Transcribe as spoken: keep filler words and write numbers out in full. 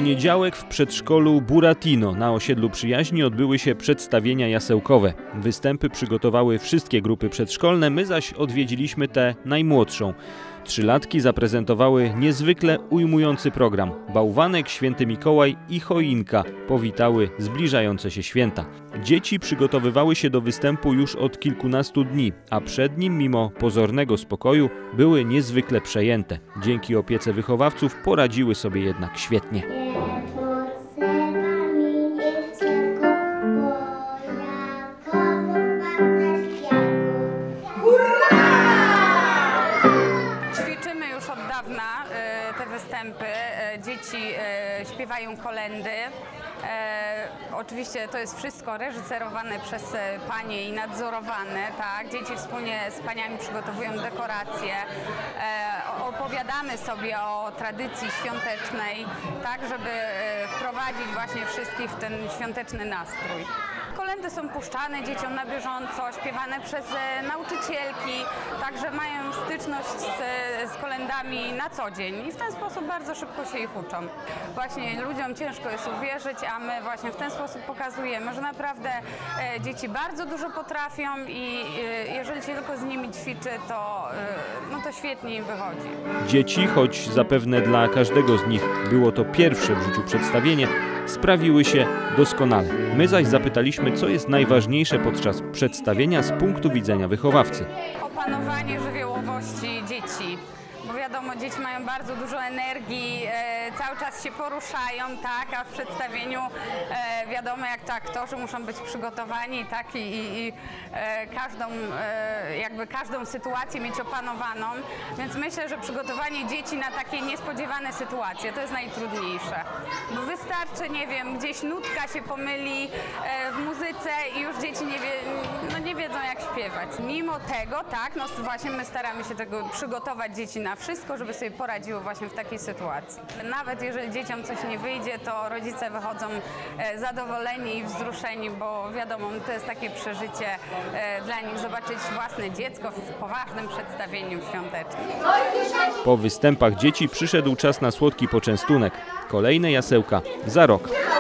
poniedziałek w przedszkolu Buratino na osiedlu Przyjaźni odbyły się przedstawienia jasełkowe. Występy przygotowały wszystkie grupy przedszkolne, my zaś odwiedziliśmy tę najmłodszą. Trzylatki zaprezentowały niezwykle ujmujący program. Bałwanek, Święty Mikołaj i choinka powitały zbliżające się święta. Dzieci przygotowywały się do występu już od kilkunastu dni, a przed nim, mimo pozornego spokoju, były niezwykle przejęte. Dzięki opiece wychowawców poradziły sobie jednak świetnie. Te występy, dzieci śpiewają kolędy. E, oczywiście to jest wszystko reżyserowane przez panie i nadzorowane, tak? Dzieci wspólnie z paniami przygotowują dekoracje. E, opowiadamy sobie o tradycji świątecznej, tak, żeby wprowadzić właśnie wszystkich w ten świąteczny nastrój. Kolędy są puszczane dzieciom na bieżąco, śpiewane przez nauczycielki, także mają styczność z, z kolędami na co dzień i w ten sposób bardzo szybko się ich uczą. Właśnie ludziom ciężko jest uwierzyć, a my właśnie w ten sposób pokazujemy, że naprawdę e, dzieci bardzo dużo potrafią i e, jeżeli się tylko z nimi ćwiczy, to, e, no to świetnie im wychodzi. Dzieci, choć zapewne dla każdego z nich było to pierwsze w życiu przedstawienie, sprawiły się doskonale. My zaś zapytaliśmy, co jest najważniejsze podczas przedstawienia z punktu widzenia wychowawcy. Opanowanie żywiołowości dzieci. Bo wiadomo, dzieci mają bardzo dużo energii, e, cały czas się poruszają, tak, a w przedstawieniu e, wiadomo, jak to aktorzy muszą być przygotowani, tak, i, i, i e, każdą, e, jakby każdą sytuację mieć opanowaną, więc myślę, że przygotowanie dzieci na takie niespodziewane sytuacje to jest najtrudniejsze. Bo wystarczy, nie wiem, gdzieś nutka się pomyli e, w muzyce i już dzieci nie, wie, no nie wiedzą, jak śpiewać. Mimo tego, tak, no właśnie my staramy się tego przygotować dzieci na wszystko, żeby sobie poradziły właśnie w takiej sytuacji. Nawet jeżeli dzieciom coś nie wyjdzie, to rodzice wychodzą zadowoleni i wzruszeni, bo wiadomo, to jest takie przeżycie dla nich zobaczyć własne dziecko w poważnym przedstawieniu świątecznym. Po występach dzieci przyszedł czas na słodki poczęstunek. Kolejne jasełka za rok.